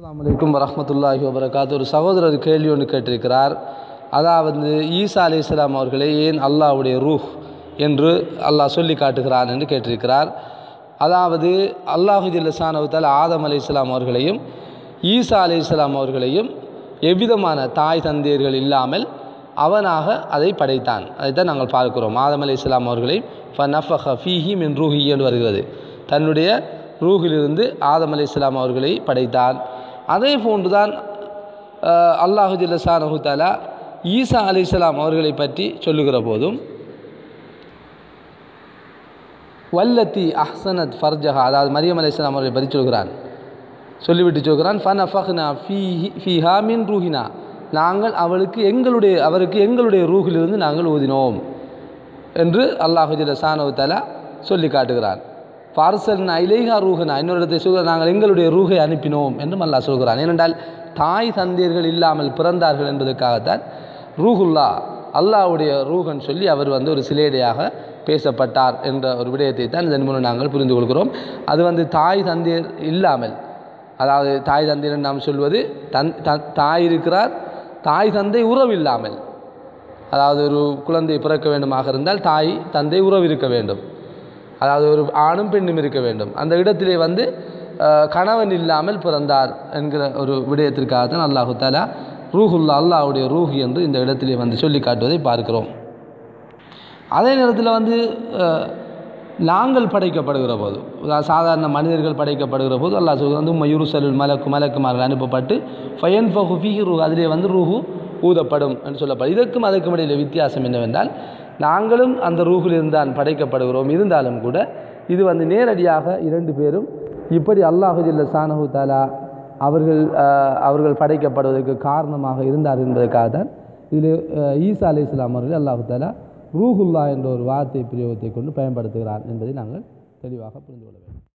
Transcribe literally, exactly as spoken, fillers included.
அஸ்ஸலாமு அலைக்கும் வரஹ்மத்துல்லாஹி வபரகாத்துஹு. ஒரு சகோதரர் கேள்வி ஒன்று கேட்டிருக்கிறார். அதாவது ஈசா அலைஹிஸ்ஸலாம் அவர்களை ஏன் அல்லாஹ்வுடைய ரூஹ் என்று அல்லாஹ் சொல்லி காட்டுகிறான் என்று கேட்டிருக்கிறார். அதாவது அல்லாஹு ஜல்ல ஷானஹு வ தஆலா ஆதம் அலைஹிஸ்ஸலாம் அவர்களையும் ஈசா அலைஹிஸ்ஸலாம் அவர்களையும் எவ்விதமான தாய் தந்தையர்கள் இல்லாமல் அவனாக அதை படைத்தான். அதைத்தான் நாங்கள் பார்க்கிறோம். ஆதம் அலைஹிஸ்ஸலாம் அவர்களை ஃபநஃபஹ ஃபீஹி மின் ரூஹி என்று வருகிறது. தன்னுடைய ரூஹிலிருந்து ஆதம் அலைஹிஸ்ஸலாம் அவர்களை படைத்தான். அதே போன்றுதான் அல்லாஹு ஜல்ல ஷானஹு வ தஆலா ஈசா அலைஹிஸ்ஸலாம் அவர்களை பற்றி சொல்லுகிற போதும் வல்லத்தி அஹ்சனத் ஃபர்ஜஹா, அதாவது மரியம் அலைஹிஸ்ஸலாம் அவர்களை பற்றி சொல்கிறான். சொல்லிவிட்டு சொல்கிறான் ஃபனஃபஹ்னா ஃபீஹி ஃபீஹா மின் ரூஹினா, நாங்கள் அவளுக்கு எங்களுடைய அவருக்கு எங்களுடைய ரூஹிலிருந்து நாங்கள் ஊதினோம் என்று அல்லாஹு ஜல்ல ஷானஹு வ தஆலா சொல்லி காட்டுகிறான். ஃபார்சல்னா இலைஹா ரூஹனா, இன்னொரு இடத்தை சொல்கிறார் நாங்கள் எங்களுடைய ரூஹை அனுப்பினோம் என்றும் அல்லாஹ் சொல்கிறான். ஏனென்றால் தாய் தந்தையர்கள் இல்லாமல் பிறந்தார்கள் என்பதற்காகத்தான் ரூஹுல்லா அல்லாஹ்வுடைய ரூஹன் சொல்லி அவர் வந்து ஒரு சிலேடையாக பேசப்பட்டார் என்ற ஒரு விடயத்தை தான் இதன் மூலம் நாங்கள் புரிந்து கொள்கிறோம். அது வந்து தாய் தந்தையர் இல்லாமல், அதாவது தாய் தந்தையர் நாம் சொல்வது தன் தாய் இருக்கிறார், தாய் தந்தை உறவு இல்லாமல், அதாவது ஒரு குழந்தை பிறக்க வேண்டுமாக இருந்தால் தாய் தந்தை உறவு இருக்க வேண்டும், அதாவது ஒரு ஆணும் பெண்ணும் இருக்க வேண்டும். அந்த இடத்திலே வந்து கணவன் இல்லாமல் பிறந்தார் என்கிற ஒரு விடயத்திற்காக தான் அல்லாஹு தஆலா ரூஹுல்லா அல்லாஹ்வுடைய ரூஹ் என்று இந்த இடத்திலே வந்து சொல்லி காட்டுவதை பார்க்கிறோம். அதே நேரத்தில் வந்து நாங்கள் படைக்கப்படுகிற போது, சாதாரண மனிதர்கள் படைக்கப்படுகிற போது அல்லாஹ் சொல்கிறது உம்ம யுர்சலுல் மலக்கு, மலக்குமார்கள் அனுப்பப்பட்டு ஃபயன்ஃபஹு ஃபீஹி ரூஹ், அதிலே வந்து ரூஹு ஊதப்படும் என்று சொல்லப்படும். இதற்கும் அதற்கும் இடையில் வித்தியாசம் என்னவென்றால், நாங்களும் அந்த ரூஹிலிருந்து தான் படைக்கப்படுகிறோம். இருந்தாலும் கூட இது வந்து நேரடியாக இரண்டு பேரும் இப்படி அல்லாஹு ஜல்ல ஷானஹு வ தஆலா அவர்கள் அவர்கள் படைக்கப்படுவதற்கு காரணமாக இருந்தார் என்பதற்காக தான் இதில் ஈசா அலைஹிஸ்ஸலாம் அவர்கள் அல்லாஹு தஆலா ரூஹுல்லா என்ற ஒரு வார்த்தை பிரயோகத்தை கொண்டு பயன்படுத்துகிறார் என்பதை நாங்கள் தெளிவாக புரிந்து கொள்ள வேண்டும்.